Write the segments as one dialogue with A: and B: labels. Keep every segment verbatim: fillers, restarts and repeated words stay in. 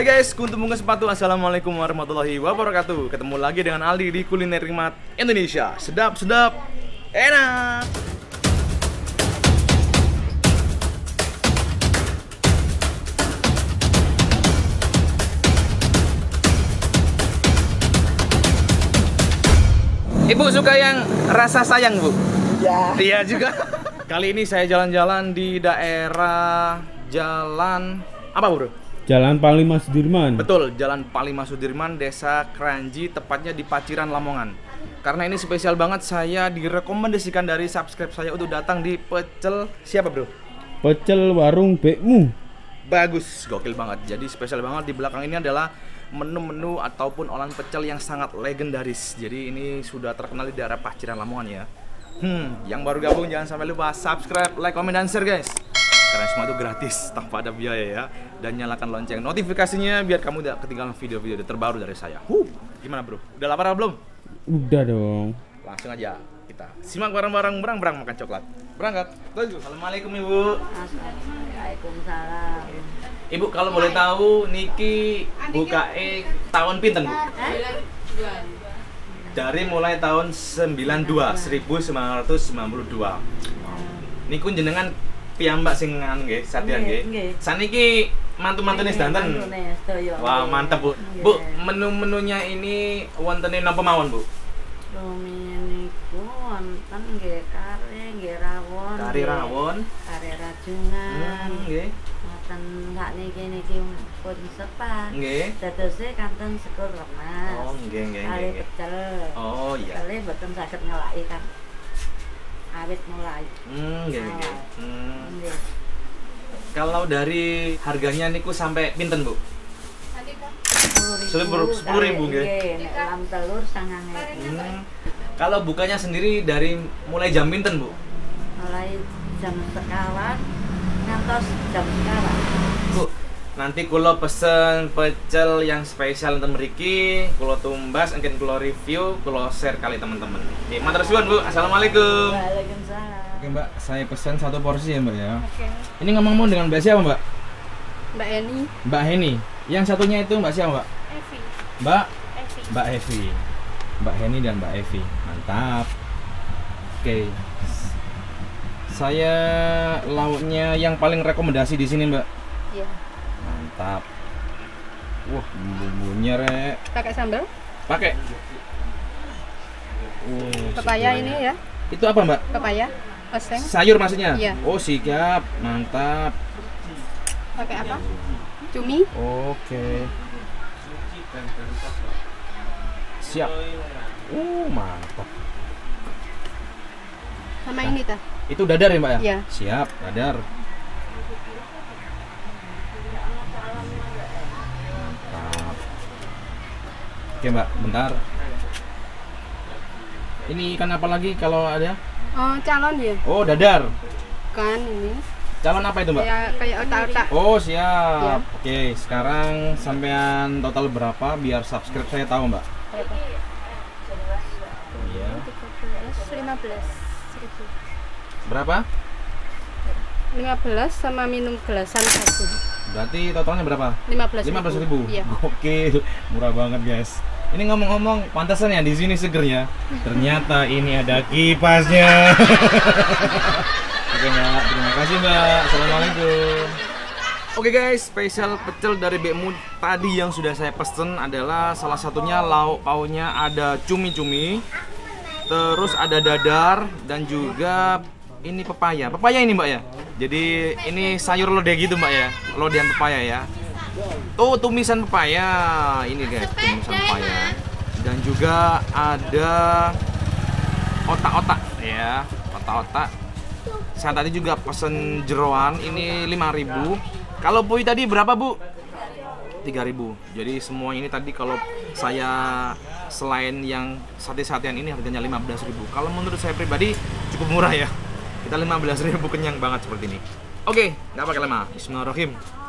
A: Hai guys, kuntum bunga sepatu. Assalamualaikum warahmatullahi wabarakatuh. Ketemu lagi dengan Aldi di Kuliner Nikmat Indonesia. Sedap, sedap, enak. Ibu suka yang rasa sayang, Bu?
B: Iya.
A: Iya juga. Kali ini saya jalan-jalan di daerah Jalan apa, Bro?
C: Jalan Panglima Sudirman.
A: Betul, Jalan Panglima Sudirman, Desa Kranji, tepatnya di Paciran, Lamongan. Karena ini spesial banget, saya direkomendasikan dari subscribe saya untuk datang di Pecel siapa, Bro?
C: Pecel Warung Bekmu.
A: Bagus, gokil banget. Jadi spesial banget, di belakang ini adalah menu-menu ataupun olahan pecel yang sangat legendaris. Jadi ini sudah terkenal di daerah Paciran, Lamongan ya. Hmm, yang baru gabung jangan sampai lupa subscribe, like, comment, dan share guys. Karena semua itu gratis, tanpa ada biaya ya. Dan nyalakan lonceng notifikasinya biar kamu tidak ketinggalan video-video terbaru dari saya. Huh, gimana bro? Udah lapar belum?
C: Udah dong.
A: Langsung aja kita simak bareng-bareng, berang-berang makan coklat. Berangkat. Let's go. Assalamualaikum Ibu.
B: Waalaikumsalam.
A: Ibu kalau boleh tahu Niki buka e tahun pinten Bu? Dari mulai tahun sembilan dua, seribu sembilan ratus sembilan puluh dua. Niku jenengan piyambak sing anu nggih, sadian nggih. Saniki mantu-mantune sedanten. Wah, mantep, Bu. Bu, menu-menunya ini wontene napa mawon, Bu?
B: Domine niku wonten nggih kare, nggih rawon.
A: Kari rawon,
B: kare rajungan.
A: hmm, nggih.
B: Wonten sakniki niki pun sepat.
A: Nggih.
B: Dadose kanten sekul remas.
A: Oh, nggih, nggih,
B: Kali
A: nggih.
B: pecel.
A: Oh, iya.
B: Kali boten saged ngelaki kan. Awit mulai.
A: Hmm, nggih, nggih. Hmm.
B: Nggih.
A: Kalau dari harganya niku sampai pinten, Bu?
B: sepuluh
A: sepuluh ribu, nggih.
B: Nek lam telur sangang ewu.
A: Hmm. Kalau bukanya sendiri dari mulai jam pinten, Bu?
B: Mulai jam sekawan ngantos jam sekawan.
A: Bu, nanti kulo pesen pecel yang spesial untuk mriki, kulo tumbas, engken kulo review, kulo share kali teman-teman. Oke, matur suwun, Bu. Assalamualaikum.
B: Waalaikumsalam.
A: Oke, Mbak, saya pesan satu porsi ya, Mbak ya.
B: Oke.
A: Ini ngomong-ngomong dengan Mbak siapa, Mbak?
B: Mbak Eni.
A: Mbak Heni. Yang satunya itu Mbak siapa, Mbak?
B: Evi.
A: Mbak
B: Evi.
A: Mbak Evi. Mbak Heni dan Mbak Evi. Mantap. Oke. Saya lauknya yang paling rekomendasi di sini, Mbak.
B: Iya.
A: Mantap. Wah, bumbunya rek.
B: Pakai sambal?
A: Pakai. Oh,
B: Pepaya
A: sesuai.
B: ini ya.
A: Itu apa, Mbak?
B: Pepaya. Oseng.
A: Sayur maksudnya?
B: Iya.
A: Oh, siap. Mantap.
B: Pakai apa? Cumi.
A: Oke. Siap. Uh, mantap.
B: Sama ini tah.
A: Itu dadar ya, Mbak ya?
B: Iya.
A: Siap, dadar. Mantap. Oke, Mbak, bentar. Ini ikan apa lagi kalau ada?
B: Oh, calon ya.
A: Oh, dadar.
B: Kan ini.
A: Calon apa itu, Mbak?
B: Kayak kayak otak-otak.
A: Oh, siap.
B: Iya.
A: Oke, sekarang sampean total berapa biar subscribe saya tahu, Mbak?
B: Berapa?
A: Iya.
B: lima belas ribu.
A: Berapa?
B: lima belas sama minum gelasan satu.
A: Berarti totalnya berapa?
B: lima belas
A: lima belas ribu.
B: Iya.
A: Oke, murah banget, guys. Ini ngomong-ngomong, pantasan ya di sini segernya. Ternyata ini ada kipasnya. Oke, Mbak. Terima kasih, Mbak. Assalamualaikum. Oke guys, spesial pecel dari Bekmu tadi yang sudah saya pesen adalah salah satunya lauk pauknya ada cumi-cumi, terus ada dadar dan juga ini pepaya. Pepaya ini, Mbak ya. Jadi ini sayur lodeh gitu, Mbak ya. Lodehan pepaya ya. Tuh tumisan pepaya. Ini guys, tumisan pepaya. Dan juga ada otak-otak ya, otak-otak. Saya tadi juga pesen jeroan, ini lima ribu. Kalau pui tadi berapa, Bu? tiga ribu. Jadi semua ini tadi kalau saya selain yang sate-satean ini harganya lima belas ribu. Kalau menurut saya pribadi cukup murah ya. Kita lima belas ribu kenyang banget seperti ini. Oke, nggak pakai lama. Bismillahirrahmanirrahim.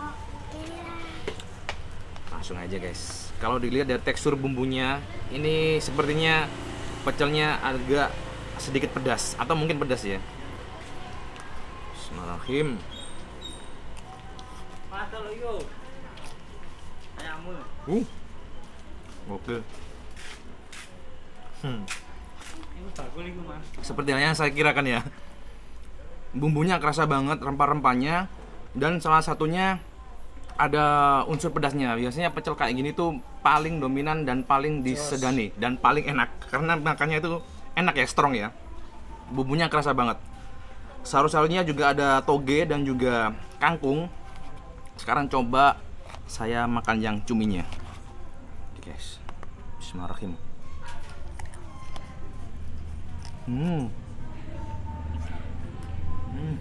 A: Langsung aja, guys. Kalau dilihat dari tekstur bumbunya, ini sepertinya pecelnya agak sedikit pedas atau mungkin pedas ya. Bismillahirrahmanirrahim. Uh. Oke. Hmm. Seperti yang saya kirakan ya. Bumbunya kerasa banget, rempah-rempahnya, dan salah satunya ada unsur pedasnya. Biasanya pecel kayak gini tuh paling dominan dan paling disegani dan paling enak karena makannya itu enak ya, strong ya. Bumbunya kerasa banget. Sayur-sayurnya juga ada toge dan juga kangkung. Sekarang coba saya makan yang cuminya. Oke guys, bismillahirrahmanirrahim. Hmm. Hmm.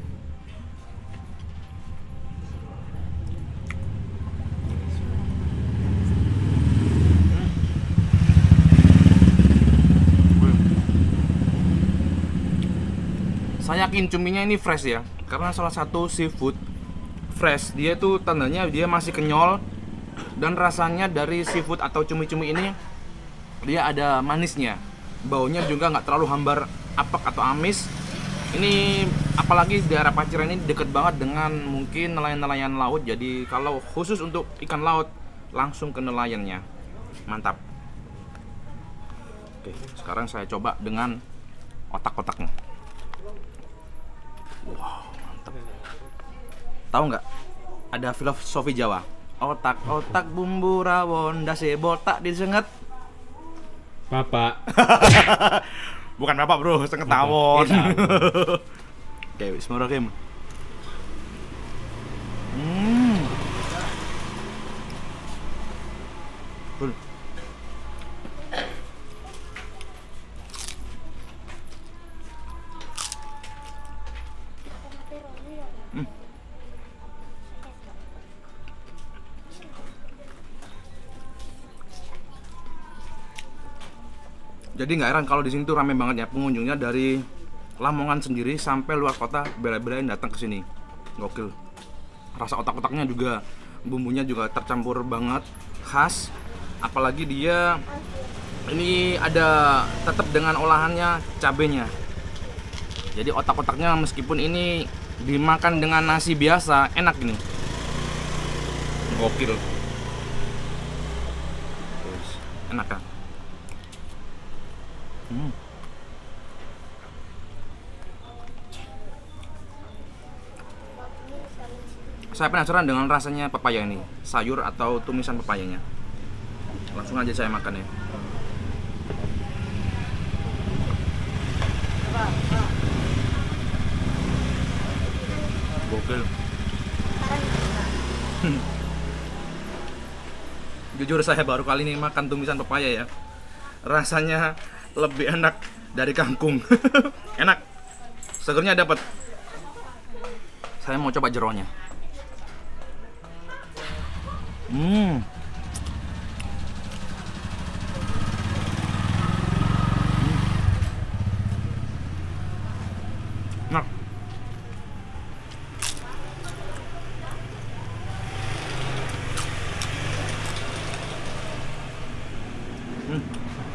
A: Saya yakin cuminya ini fresh ya, karena salah satu seafood fresh. Dia tuh tandanya dia masih kenyal dan rasanya dari seafood atau cumi-cumi ini dia ada manisnya. Baunya juga nggak terlalu hambar, apek atau amis. Ini apalagi daerah Paciran ini deket banget dengan mungkin nelayan-nelayan laut. Jadi kalau khusus untuk ikan laut langsung ke nelayannya. Mantap. Oke, sekarang saya coba dengan otak-otaknya. Wow, mantap. Tahu nggak? Ada filosofi Jawa. Otak-otak bumbu rawon dase botak disengat.
C: Bapak.
A: Bukan bapak bro, senget tawon. Oke, bismillahirrahmanirrahim. Hmm. Cool. Hmm. Jadi nggak heran kalau di sini tuh rame banget ya pengunjungnya, dari Lamongan sendiri sampai luar kota bela-belain datang ke sini. Gokil. Rasa otak-otaknya juga, bumbunya juga tercampur banget, khas. Apalagi dia ini ada tetap dengan olahannya, cabenya. Jadi otak-otaknya meskipun ini dimakan dengan nasi biasa enak ini. Gokil. Enak kan? Hmm. Saya penasaran dengan rasanya pepaya ini, sayur atau tumisan pepayanya. Langsung aja saya makan ya. Gokil. Jujur saya baru kali ini makan tumisan pepaya ya. Rasanya lebih enak dari kangkung. Enak, segernya dapat. Saya mau coba jeroannya. Hmm. Enak. Hmm.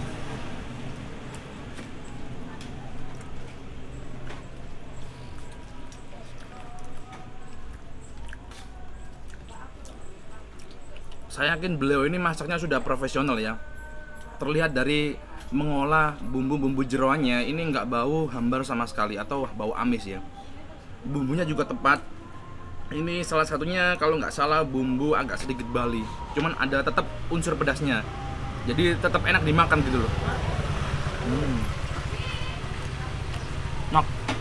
A: Saya yakin beliau ini masaknya sudah profesional ya. Terlihat dari mengolah bumbu-bumbu jeroannya ini nggak bau hambar sama sekali atau bau amis ya. Bumbunya juga tepat. Ini salah satunya kalau nggak salah bumbu agak sedikit Bali. Cuman ada tetap unsur pedasnya. Jadi tetap enak dimakan gitu loh. Hmm. Nok.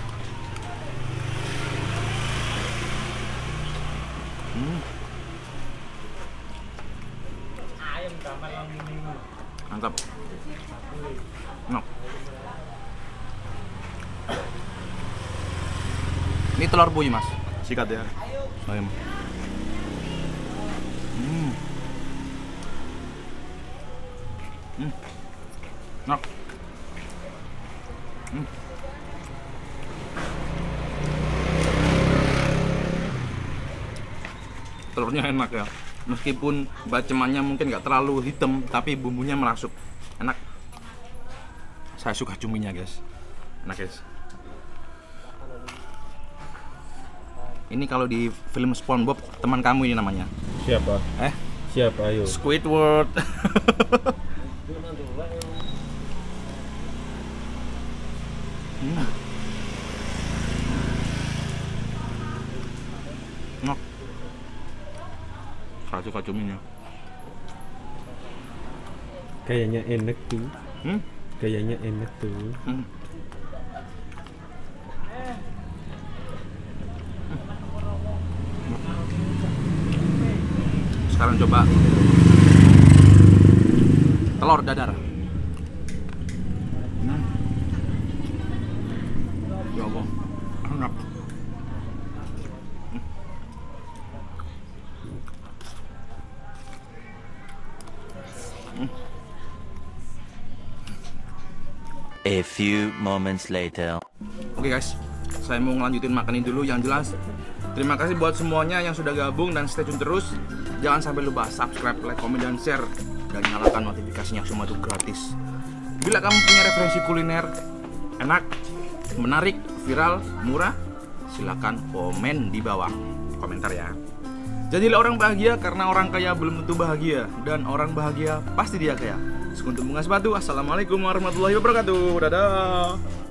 A: Hmm. Mantap. Nok. Ini telur puyuh mas, sikat ya. Ayam. Hmm. Hmm. Nok. Hmm. Telurnya enak ya. Meskipun bacemannya mungkin nggak terlalu hitam, tapi bumbunya merasuk, enak. Saya suka cuminya guys, enak guys. Ini kalau di film SpongeBob teman kamu ini namanya.
C: Siapa?
A: Eh,
C: Siap, ayo.
A: Squidward. hmm. Enak. Saya suka cuminya.
C: Kayaknya enak tuh.
A: Hmm?
C: Kayaknya enak tuh.
A: Hmm. Sekarang coba telur dadar. Hmm. Ya Allah, enak. Hmm. Hmm.
D: A few moments later.
A: Oke guys, saya mau ngelanjutin makan ini dulu. Yang jelas, terima kasih buat semuanya yang sudah gabung dan stay tune terus. Jangan sampai lupa subscribe, like, komen, dan share. Dan nyalakan notifikasinya, semua itu gratis. Bila kamu punya referensi kuliner enak, menarik, viral, murah, silakan komen di bawah komentar ya. Jadilah orang bahagia karena orang kaya belum tentu bahagia. Dan orang bahagia pasti dia kaya. Sekuntum bunga sepatu. Assalamualaikum warahmatullahi wabarakatuh. Dadah.